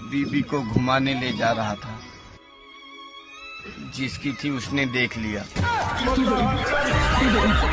बीबी को घुमाने ले जा रहा था। जिसकी थी उसने देख लिया।